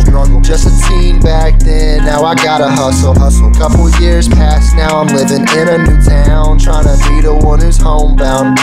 Just a teen back then, now I gotta hustle. Couple years past, now I'm living in a new town, trying to be the one who's homebound.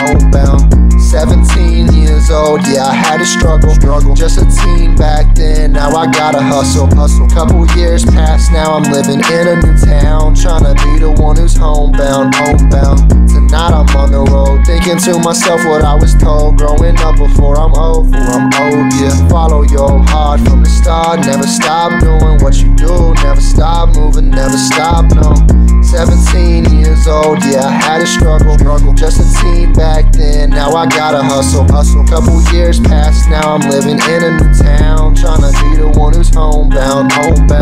17 years old, yeah, I had to struggle. Just a teen back then, now I gotta hustle. Couple years past, now I'm living in a new town, trying to be the one who's homebound. Tonight I'm on the road, thinking to myself what I was told growing up before I'm old. Yeah, follow your heart from the start, never stop doing what you do, never stop moving, never stop, no. 17 years old, yeah, I had to struggle. Just a teen back then, now I gotta hustle. Couple years past, now I'm living in a new town, trying to be the one who's homebound.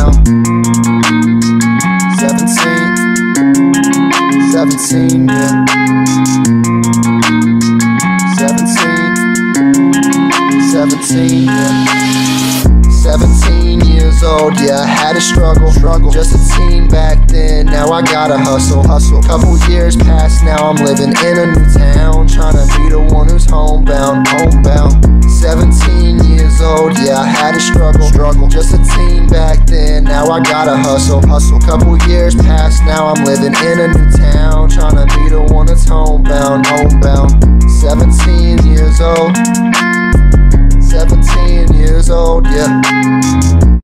17, yeah. 17, yeah. 17 years old, yeah, I had to struggle. Just a teen back then, now I gotta hustle. Couple years past, now I'm living in a new town, trying to be the one who's homebound. 17 years old, yeah, I had to struggle. Just a teen back then, now I gotta hustle. Couple years past, now I'm living in a new town, trying to be the one that's homebound. 17 years old. 17 years old, yeah.